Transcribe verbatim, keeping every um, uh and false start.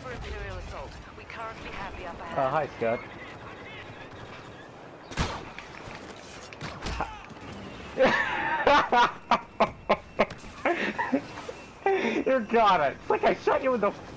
for Imperial assault. We currently have the upper hand. Oh, hi, Scott. You got it. It's like I shot you in the